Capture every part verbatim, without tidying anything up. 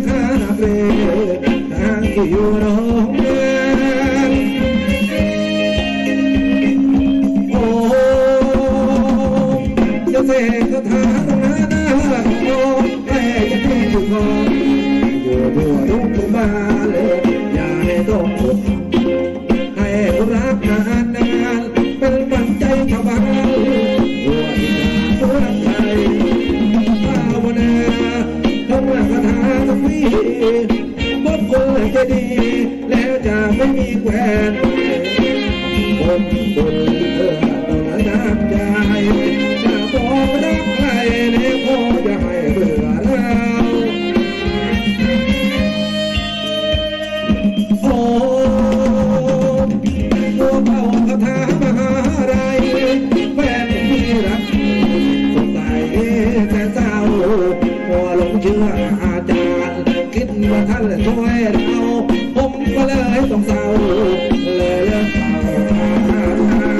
าเปรทางที่อยู่โรงงานโอ้จะเสกคาถาตรงนั้นนะโอ้แม่จะให้อยู่ก่อนอยู่ทั่วทุกบ้านเลยอย่าให้ต้องอดให้รักนานนานเป็นปัจจัยชาวบ้านหัวที่นาหัวใจภาวนาทำคาถาต้องมีพบคนใจดีแล้วจะไม่มีแควนคนบุญเพื่อตนน้ำใจจะบอกรักใครแล้วก็จะให้เบื่อแล้วโอ้ตัวเป่าคาถามหาอะไรแฟนที่รักสดใสแต่เศร้าพอหลงเชื่ออาจารย์คิดว่าท่านช่วยเราผมก็เลยต้องเศร้าเลยเลิกเป่าคาถา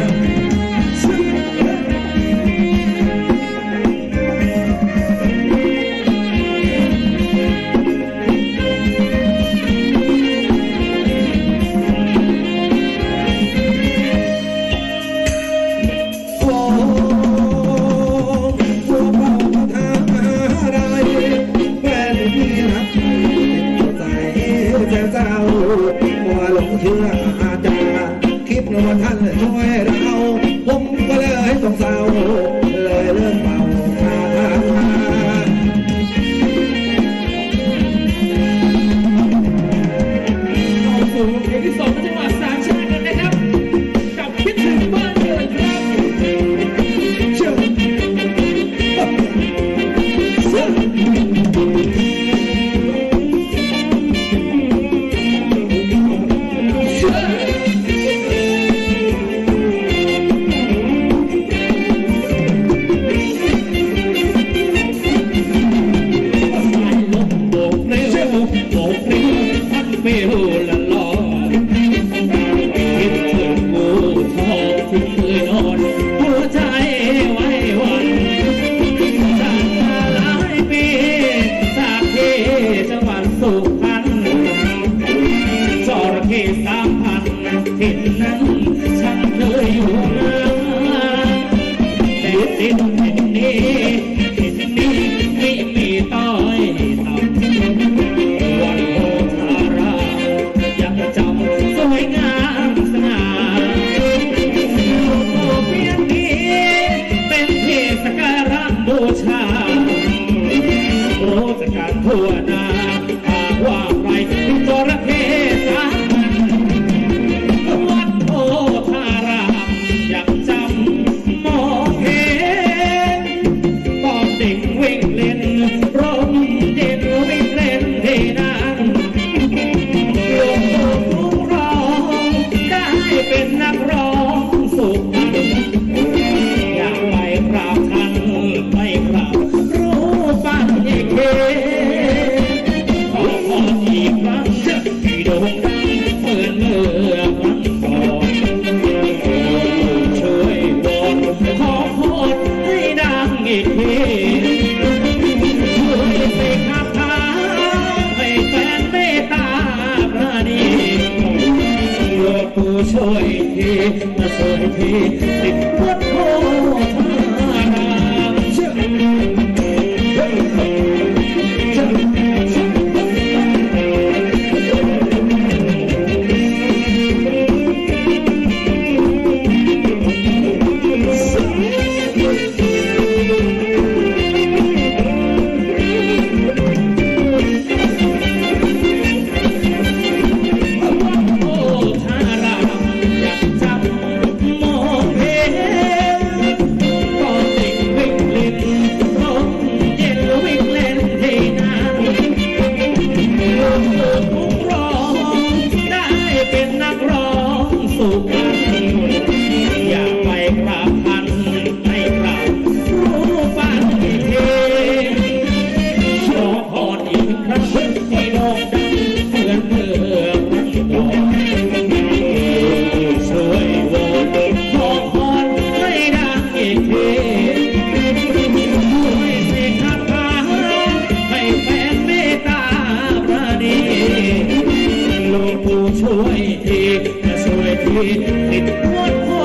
เชื่ออาจารย์คิดว่าท่านช่วยเราผมก็เลยต้องเศร้าเลยเลิกเป่าคาถาเข้าสู่เพลงที่สองจังหวัดสามชาติกันนะครับกับคิดถึงบ้านเกิดครับเชื่อเชื่อทั่วนาหากว่าใครเป็นจระเข้สามพันวัดโพธารามยังจำมองเห็นตอนเด็กวิ่งเล่นร่มเย็นวิ่งเล่นที่นั้นหลวงปู่ร้องได้เป็นนักร้องสุพรรณอยากไปกราบท่านไปกราบรูปปั้นเอกโด่งดังเหมือนเมื่อวันก่อนช่วยวอนขอพรให้ดังอีกทีช่วยเสกคาถาให้แฟนเมตตาปราณีหลวงปู่ช่วยทีมาช่วยทีติดวัดโพธารามเชื่อช่วยทีช่วยทีติดวัดพ่อ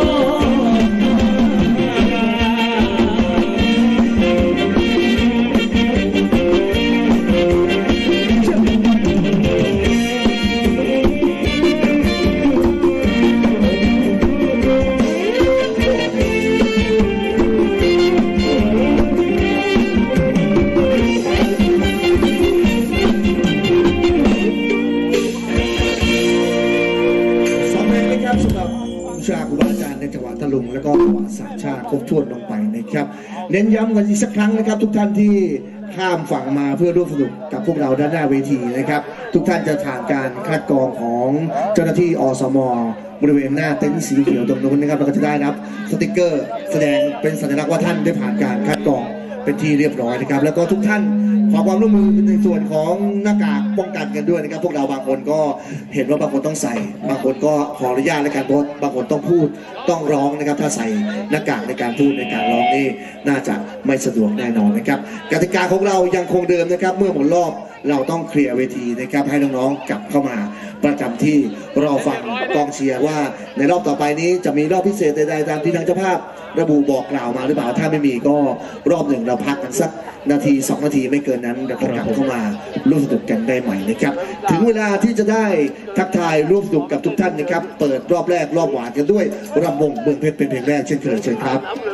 แล้วก็ประวัติศาสตร์ชาติครบถ้วนลงไปนะครับเน้นย้ำกันอีกสักครั้งนะครับทุกท่านที่ข้ามฝั่งมาเพื่อร่วมสนุกกับพวกเราด้านหน้าเวทีนะครับทุกท่านจะผ่านการคัดกรองของเจ้าหน้าที่อสม.บริเวณหน้าเต็นท์สีเขียวตรงนู้นนะครับเราก็จะได้รับสติกเกอร์แสดงเป็นสัญลักษณ์ว่าท่านได้ผ่านการคัดกรองเป็นที่เรียบร้อยนะครับแล้วก็ทุกท่านขอความร่วมมือในส่วนของหน้ากากป้องกันกันด้วยนะครับพวกเราบางคนก็เห็นว่าบางคนต้องใส่บางคนก็ขออนุญาตในการโพสบางคนต้องพูดต้องร้องนะครับถ้าใส่หน้ากากในการพูดในการร้องนี่น่าจะไม่สะดวกแน่นอนนะครับกติกาของเรายังคงเดิมนะครับเมื่อหมดรอบเราต้องเคลียร์เวทีนะครับให้น้องๆกลับเข้ามาประจำที่รอฟังกองเชียร์ว่าในรอบต่อไปนี้จะมีรอบพิเศษใดๆตามที่ทางเจ้าภาพระบุบอกกล่าวมาหรือเปล่าถ้าไม่มีก็รอบหนึ่งเราพักกันสักนาทีสองนาทีไม่เกินนั้นเราก็กลับเข้ามาร่วมสนุกกันได้ใหม่นะครับถึงเวลาที่จะได้ทักทายร่วมสนุกกับทุกท่านนะครับเปิดรอบแรกรอบหวานกันด้วยรำวงเมืองเพชรเป็นเพลงแรกเช่นเคยเชิญครับ